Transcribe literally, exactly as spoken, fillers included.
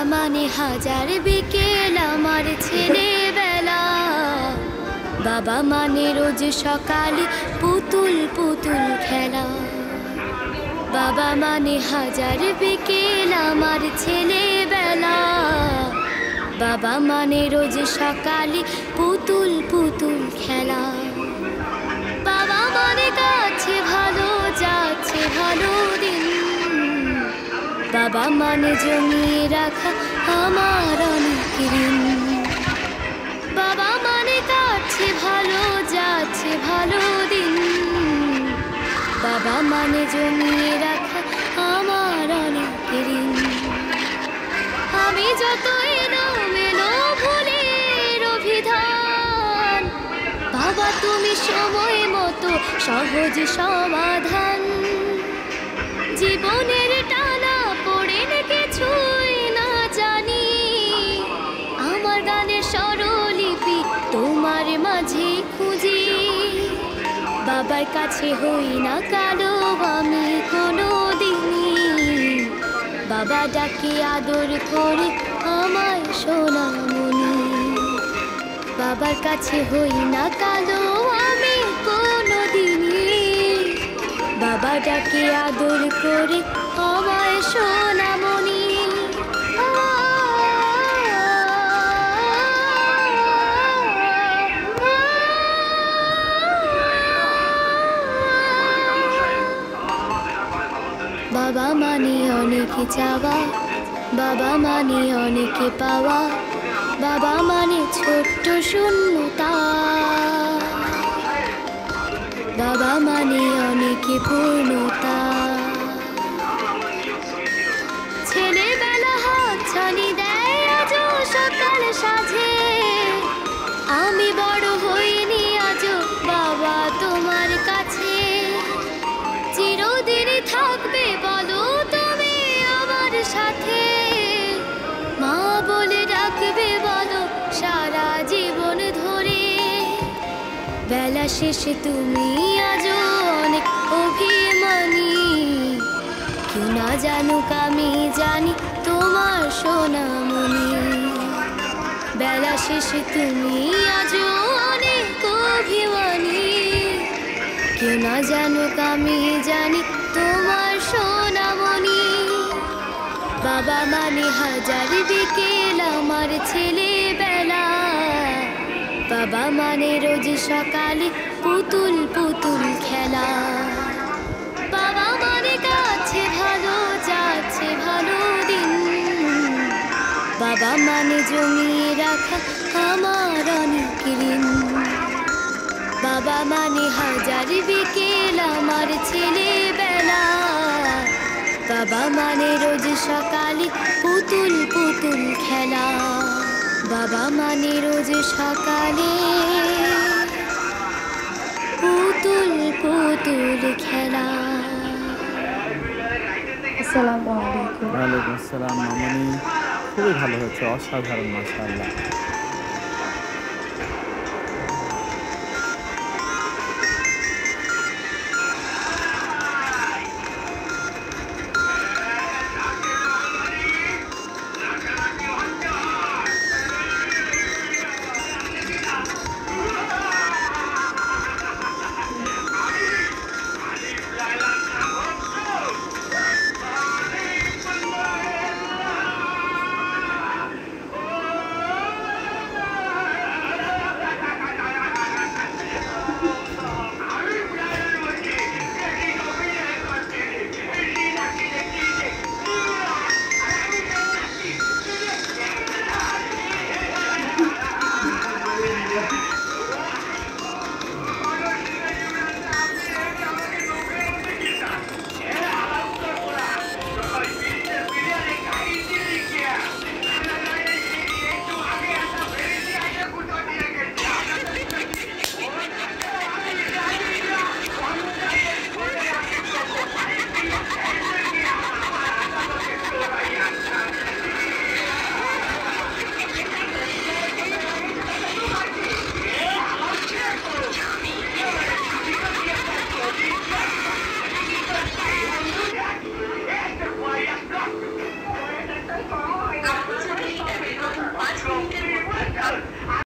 মানে হাজার বিকেল আমার ছেলেবেলা। বাবা মানে রোজ সকালে পুতুল পুতুল খেলা। বাবা মানে হাজার বিকেল আমার ছেলেবেলা। বাবা মানে রোজ সকালে পুতুল পুতুল খেলা। বাবা মানে কাছে ভালো যাচ্ছে ভালো দিন। বাবা মানে জমিয়ে রাখা আমার অনেক ঋণ। বাবা মানে কাছে ভালো যাচ্ছে ভালো দিন। বাবা মানে জমিয়ে রাখা আমার অনেক ঋণ। আমি যত এলো মেলো ভুলের অভিধান, বাবা তুমি সময় মতো সহজ সমাধান। জীবনের টানা পড়ে কিছুই না জানি, আমার গানের স্বরলিপি তোমার মাঝে খুঁজি। বাবার কাছে হই না কালো আমি কোনো দিনই, বাবা ডাকে আদর করে আমায় সোনামণি। বাবার কাছে হই না কালো আমি কোনো দিনই, বাবা ডাকে আদর করে আমায় সোনামণি। বাবা মানে অনেক চাওয়া, বাবা মানে অনেক পাওয়া। বাবা মানে ছোট্ট শূন্যতা, বাবা মানে অনেক পূর্ণতা। ছেলেবেলা হাত ছানি দেয় আজও সকাল সাজে, আমি বড় হইনি আজও বাবা তোমার কাছে। চিরদিনই থাকবে বলো তুমি আমার সাথে, মা বলে ডাকবে বলো সারা জীবন ধরে। বেলা শেষে তুমি আজও অনেক অভিমানী, কেউ না জানুক আমি জানি তোমার সোনামণি। বেলা শেষে তুমি আজও অনেক অভিমানী, কেউ না জানুক আমি জানি তোমার সোনামণি। বাবা মানে হাজার বিকেল আমার ছেলেবেলা। বাবা মানে রোজ সকালে পুতুল পুতুল খেলা। বাবা মানে কাছে ভালো যাচ্ছে ভালো দিন। বাবা মানে জমিয়ে রাখা আমার অনেক ঋণ। বাবা মানে হাজার বিকেল আমার ছেলেবেলা। বাবা মানে রোজ সকালে পুতুল পুতুল খেলা। বাবা মানে রোজ সকালে পুতুল পুতুল খেলা। আসসালামু আলাইকুম। ওয়ালাইকুম আসসালাম মামনি, খুবই ভালো হয়েছে, অসাধারণ মাশাআল্লাহ।